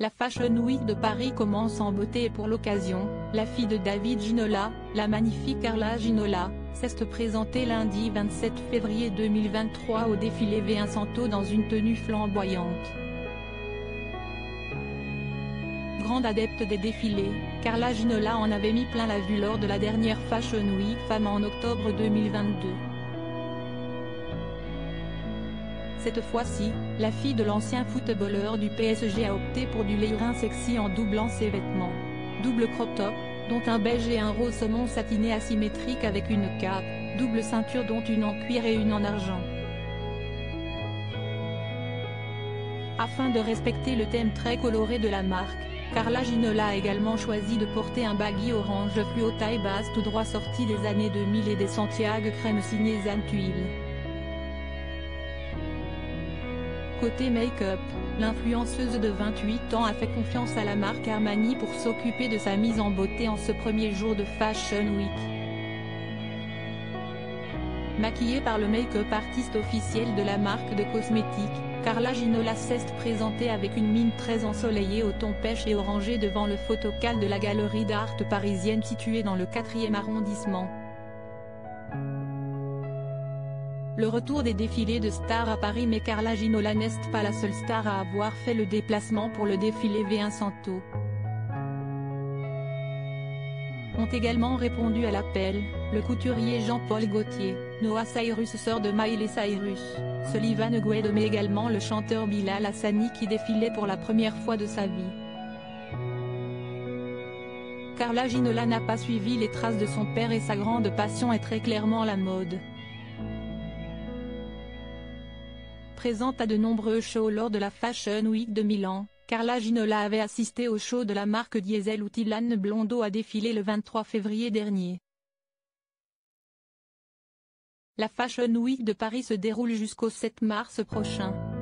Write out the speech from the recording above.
La Fashion Week de Paris commence en beauté et pour l'occasion, la fille de David Ginola, la magnifique Carla Ginola, s'est présentée lundi 27 février 2023 au défilé Vincento dans une tenue flamboyante. Grande adepte des défilés, Carla Ginola en avait mis plein la vue lors de la dernière Fashion Week Femmes en octobre 2022. Cette fois-ci, la fille de l'ancien footballeur du PSG a opté pour du legging sexy en doublant ses vêtements. Double crop top, dont un beige et un rose saumon satiné asymétrique avec une cape, double ceinture dont une en cuir et une en argent. Afin de respecter le thème très coloré de la marque, Carla Ginola a également choisi de porter un baggy orange fluo taille basse tout droit sorti des années 2000 et des Santiago crème signé Zane Tuile. Côté make-up, l'influenceuse de 28 ans a fait confiance à la marque Armani pour s'occuper de sa mise en beauté en ce premier jour de Fashion Week. Maquillée par le make-up artiste officiel de la marque de cosmétiques, Carla Ginola s'est présentée avec une mine très ensoleillée au ton pêche et orangé devant le photocal de la galerie d'art parisienne située dans le 4e arrondissement. Le retour des défilés de stars à Paris, mais Carla Ginola n'est pas la seule star à avoir fait le déplacement pour le défilé Vincento. Ont également répondu à l'appel, le couturier Jean-Paul Gaultier, Noah Cyrus sœur de Miley Cyrus, Sullivan Guedo mais également le chanteur Bilal Hassani qui défilait pour la première fois de sa vie. Carla Ginola n'a pas suivi les traces de son père et sa grande passion est très clairement la mode. Présente à de nombreux shows lors de la Fashion Week de Milan, Carla Ginola avait assisté au show de la marque Diesel où Ilan Blondeau a défilé le 23 février dernier. La Fashion Week de Paris se déroule jusqu'au 7 mars prochain.